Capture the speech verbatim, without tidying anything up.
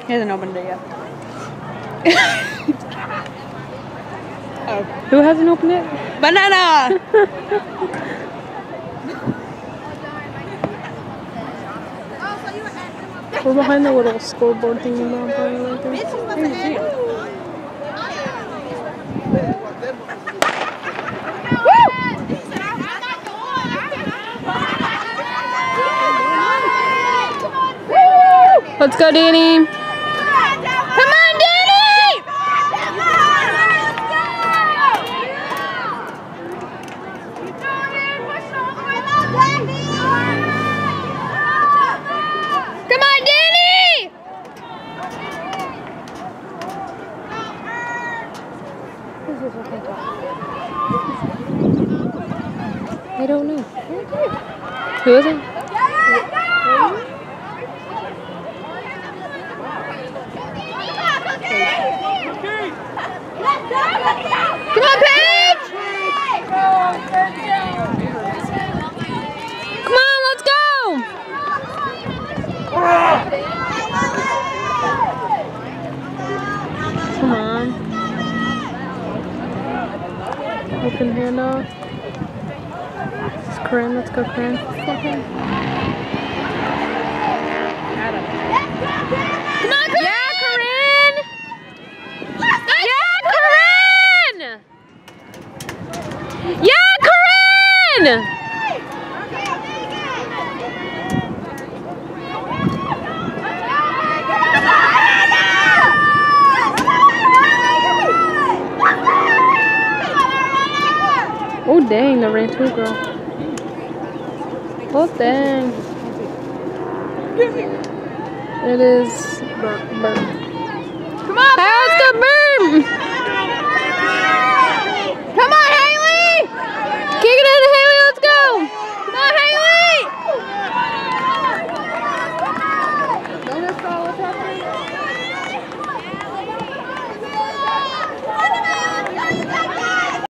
He hasn't opened it yet. Oh. Who hasn't opened it? Banana! We're behind the little scoreboard thing in the right there. Let's go, Danny. Come on, Danny! Come on, Danny! I don't know. Who is it? Come on, Paige! Come on, let's go! Come on. Open handoff. This is Corinne. Let's go, Corinne. Come on, Corinne! Yeah, Corinne! Yeah, Corinne! Yeah, Corinne! Oh dang, the ran two girl. Oh dang. It is Bert. Bert. Come on, Bert!